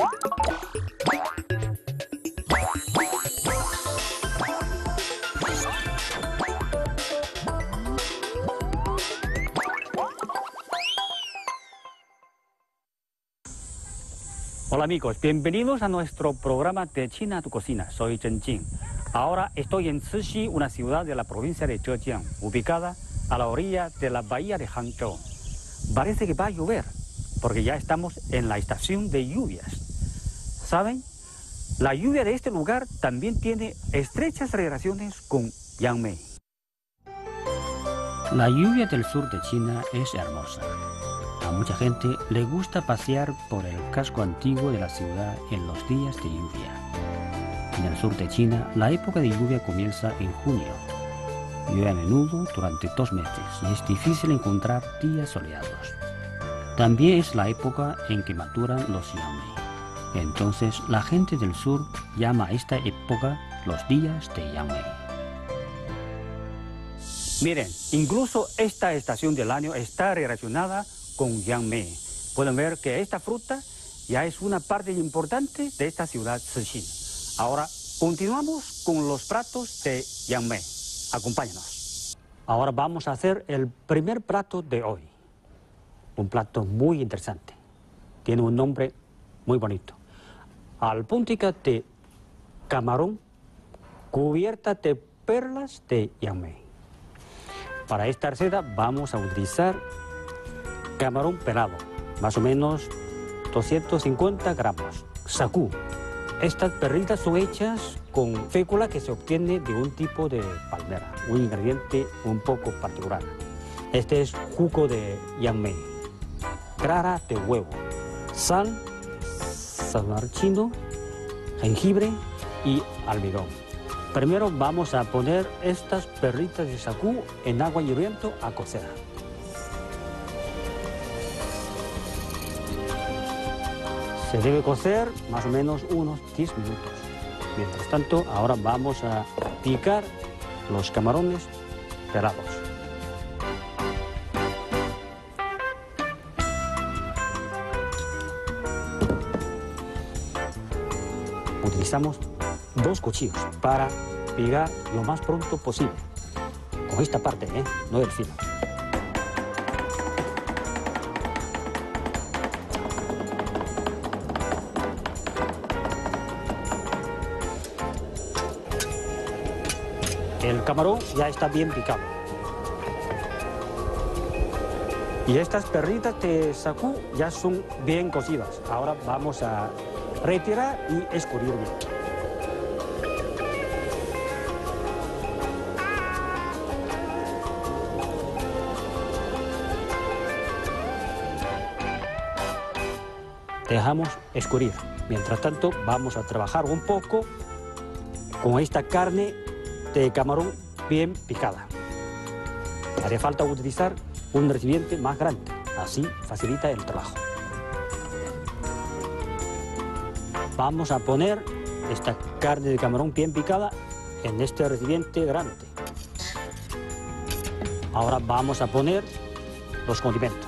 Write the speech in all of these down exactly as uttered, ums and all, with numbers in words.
Hola amigos, bienvenidos a nuestro programa de China a tu cocina. Soy Chen Jing. Ahora estoy en Cixi, una ciudad de la provincia de Zhejiang, ubicada a la orilla de la bahía de Hangzhou. Parece que va a llover, porque ya estamos en la estación de lluvias. ¿Saben? La lluvia de este lugar también tiene estrechas relaciones con Yangmei. La lluvia del sur de China es hermosa. A mucha gente le gusta pasear por el casco antiguo de la ciudad en los días de lluvia. En el sur de China, la época de lluvia comienza en junio. Llueve a menudo durante dos meses y es difícil encontrar días soleados. También es la época en que maturan los yangmei. Entonces, la gente del sur llama a esta época los días de Yangmei. Miren, incluso esta estación del año está relacionada con Yangmei. Pueden ver que esta fruta ya es una parte importante de esta ciudad Cixi. Ahora continuamos con los platos de Yangmei. Acompáñanos. Ahora vamos a hacer el primer plato de hoy. Un plato muy interesante. Tiene un nombre muy bonito. Alpúntica de camarón cubierta de perlas de Yangmei. Para esta receta vamos a utilizar camarón pelado, más o menos doscientos cincuenta gramos. Sakú. Estas perlitas son hechas con fécula que se obtiene de un tipo de palmera, un ingrediente un poco particular. Este es jugo de yangmei, clara de huevo, sal, sazonador chino, jengibre y almidón. Primero vamos a poner estas perlitas de sakú en agua hirviendo a cocer. Se debe cocer más o menos unos diez minutos. Mientras tanto, ahora vamos a picar los camarones pelados. Utilizamos dos cuchillos para picar lo más pronto posible. Con esta parte, ¿eh? No del filo. El camarón ya está bien picado. Y estas perlitas de sakú ya son bien cocidas. Ahora vamos a retirar y escurrir bien. Dejamos escurrir. Mientras tanto, vamos a trabajar un poco con esta carne de camarón bien picada. Haría falta utilizar un recipiente más grande, así facilita el trabajo. Vamos a poner esta carne de camarón bien picada en este recipiente grande. Ahora vamos a poner los condimentos.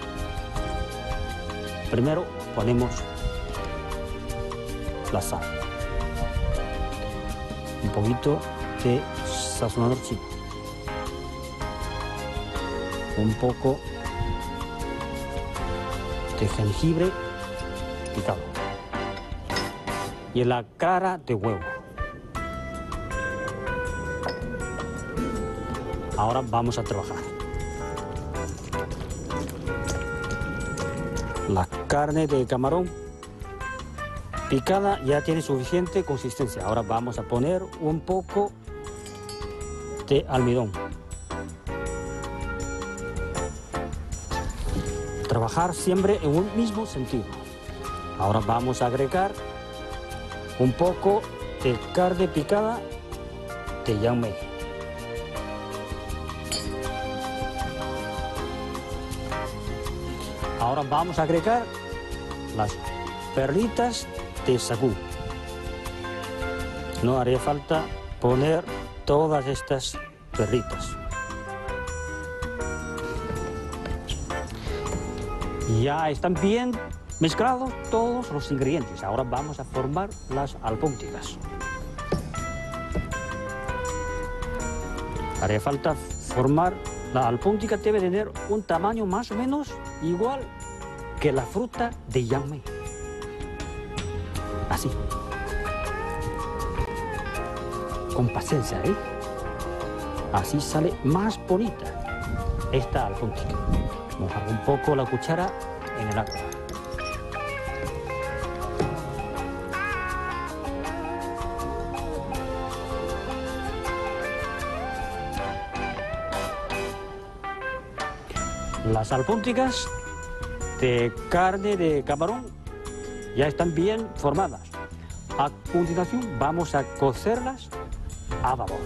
Primero ponemos la sal, un poquito de sazonador chino, un poco de jengibre picado y la clara de huevo. Ahora vamos a trabajar. La carne de camarón picada ya tiene suficiente consistencia. Ahora vamos a poner un poco de almidón. Trabajar siempre en un mismo sentido. Ahora vamos a agregar un poco de carne picada de yangmei. Ahora vamos a agregar las perlitas de sakú. No haría falta poner todas estas perlitas. Ya están bien Mezclados todos los ingredientes, ahora vamos a formar las albóndigas. Haría falta formar, la albóndiga debe tener un tamaño más o menos igual que la fruta de yangmei. Así. Con paciencia, ¿eh? Así sale más bonita esta albóndiga. Mojar un poco la cuchara en el agua. Las albóndigas de carne de camarón ya están bien formadas. A continuación vamos a cocerlas a vapor.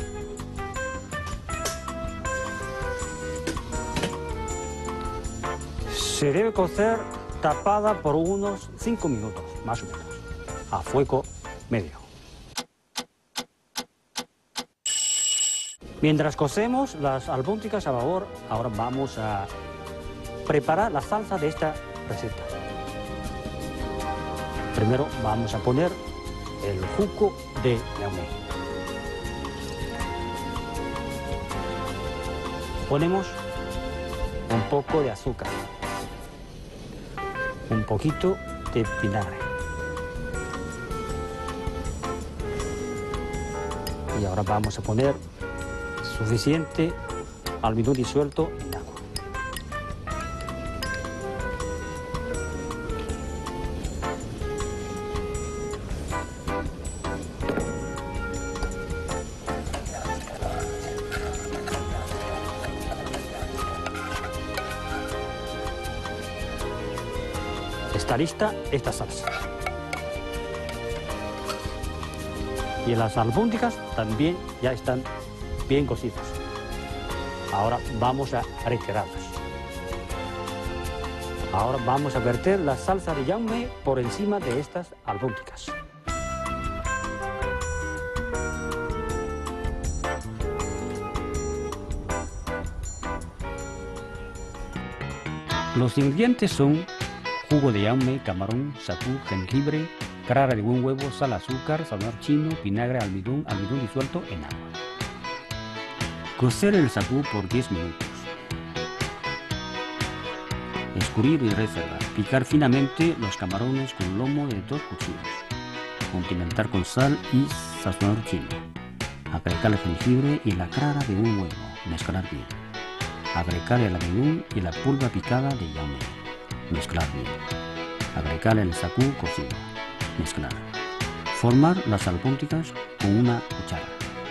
Se debe cocer tapada por unos cinco minutos, más o menos, a fuego medio. Mientras cocemos las albóndigas a vapor, ahora vamos a preparar la salsa de esta receta. Primero vamos a poner el jugo de yangmei. Ponemos un poco de azúcar, un poquito de vinagre. Y ahora vamos a poner suficiente almidón disuelto en agua. Está lista esta salsa. Y las albóndigas también ya están bien cocidas. Ahora vamos a retirarlas. Ahora vamos a verter la salsa de yangmei por encima de estas albóndigas. Los ingredientes son jugo de yangmei, camarón, satú, jengibre, clara de buen huevo, sal, azúcar, sazonador chino, vinagre, almidón, almidón disuelto en agua. Cocer el satú por diez minutos. Escurrir y reservar. Picar finamente los camarones con lomo de dos cuchillos. Condimentar con sal y sazonador chino. Agregar el jengibre y la clara de un huevo. Mezclar bien. Agregar el almidón y la pulpa picada de yangmei. Mezclar bien. Agregar el satú cocido. Mezclar. Formar las albóndigas con una cuchara.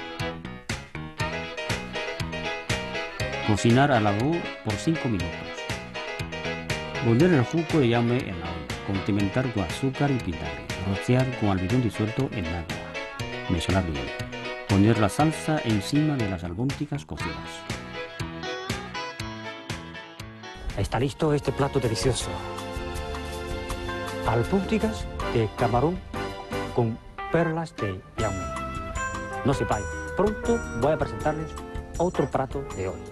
Cocinar al vapor por cinco minutos. Poner el jugo de yangmei en la olla. Condimentar con azúcar y vinagre. Rociar con almidón disuelto en agua. Mezclar bien. Poner la salsa encima de las albóndigas cocidas. Está listo este plato delicioso. Albóndigas de camarón con perlas de yangmei. No se vayan, pronto voy a presentarles otro plato de hoy.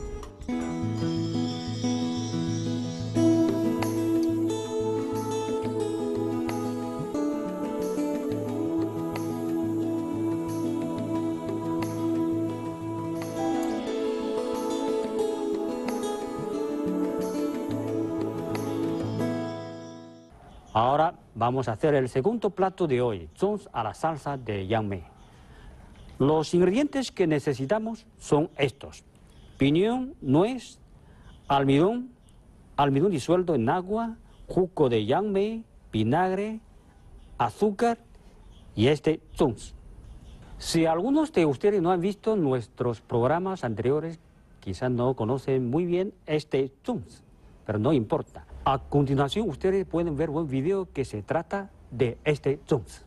Ahora vamos a hacer el segundo plato de hoy, zongzi a la salsa de yangmei. Los ingredientes que necesitamos son estos: piñón, nuez, almidón, almidón disuelto en agua, jugo de yangmei, vinagre, azúcar y este zongzi. Si algunos de ustedes no han visto nuestros programas anteriores, quizás no conocen muy bien este zongzi, pero no importa. A continuación ustedes pueden ver un video que se trata de este zongzi.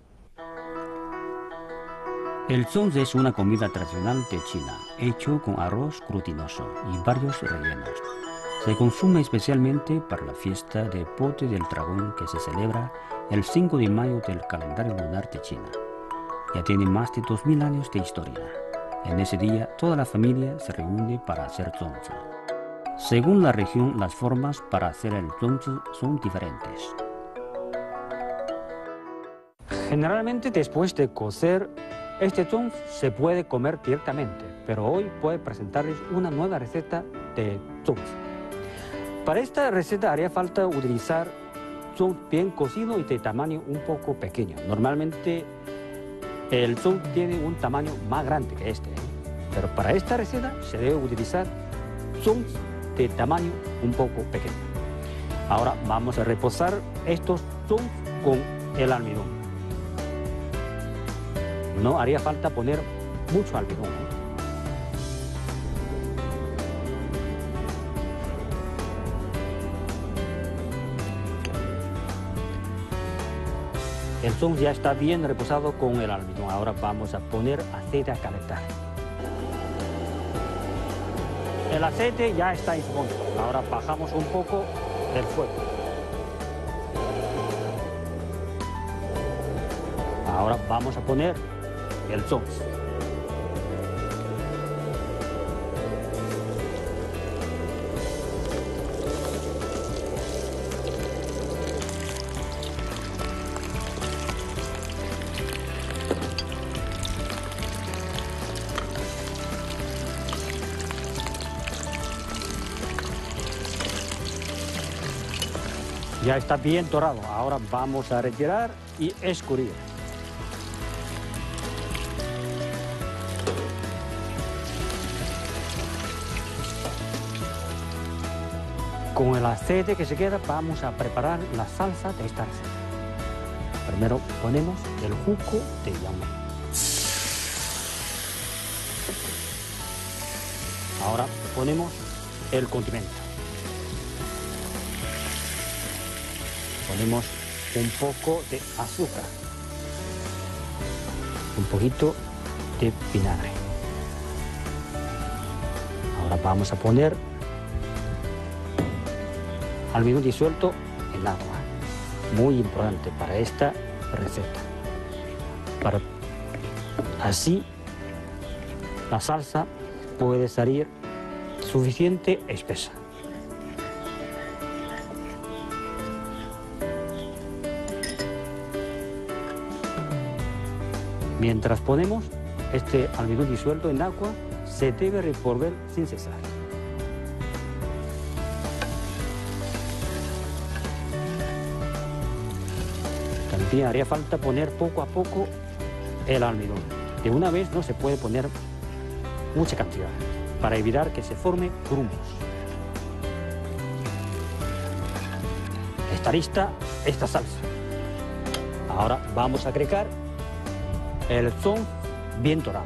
El zongzi es una comida tradicional de China, hecho con arroz glutinoso y varios rellenos. Se consume especialmente para la fiesta de Bote del Dragón que se celebra el cinco de mayo del calendario lunar de China. Ya tiene más de dos mil años de historia. En ese día toda la familia se reúne para hacer zongzi. Según la región, las formas para hacer el zongzi son diferentes. Generalmente después de cocer, este zong se puede comer directamente, pero hoy voy a presentarles una nueva receta de zong. Para esta receta haría falta utilizar zong bien cocido y de tamaño un poco pequeño. Normalmente el zong tiene un tamaño más grande que este, ¿eh? Pero para esta receta se debe utilizar zong de tamaño un poco pequeño. Ahora vamos a reposar estos zong con el almidón. No haría falta poner mucho almidón, ¿eh? El zong ya está bien reposado con el almidón. Ahora vamos a poner aceite a calentar. El aceite ya está en su fondo. Ahora bajamos un poco el fuego. Ahora vamos a poner el zong. Ya está bien dorado. Ahora vamos a retirar y escurrir. Con el aceite que se queda vamos a preparar la salsa de esta receta. Primero ponemos el jugo de yang mei. Ahora ponemos el condimento. Ponemos un poco de azúcar, un poquito de vinagre. Ahora vamos a poner almidón disuelto en agua, muy importante para esta receta. Para así la salsa puede salir suficiente espesa. Mientras ponemos este almidón disuelto en agua, se debe revolver sin cesar. También haría falta poner poco a poco el almidón. De una vez no se puede poner mucha cantidad, para evitar que se formen grumos. Está lista esta salsa. Ahora vamos a agregar el zong bien dorado.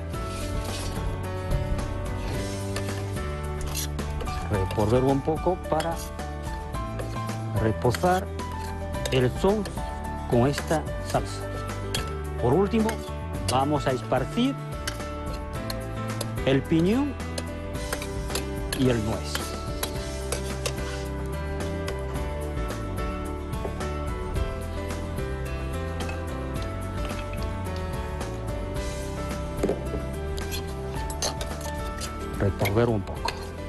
Revolver un poco para reposar el zong con esta salsa. Por último, vamos a esparcir el piñón y el nuez. Revolver un poco.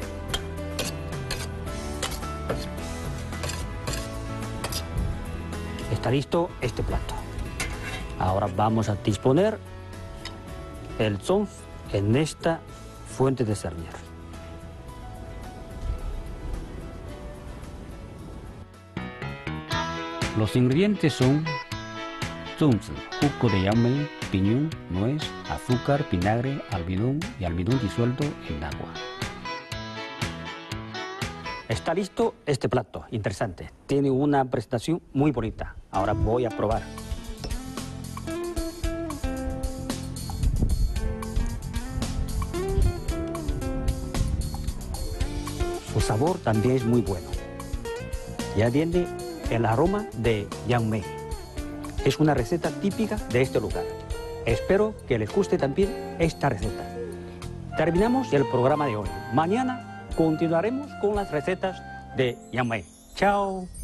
Está listo este plato. Ahora vamos a disponer el zong en esta fuente de servir. Los ingredientes son zong, jugo de yang mei, piñón, nuez, azúcar, vinagre, almidón y almidón disuelto en agua. Está listo este plato, interesante. Tiene una presentación muy bonita. Ahora voy a probar. Su sabor también es muy bueno. Ya tiene el aroma de yang mei. Es una receta típica de este lugar. Espero que les guste también esta receta. Terminamos el programa de hoy. Mañana continuaremos con las recetas de yang mei. Chao.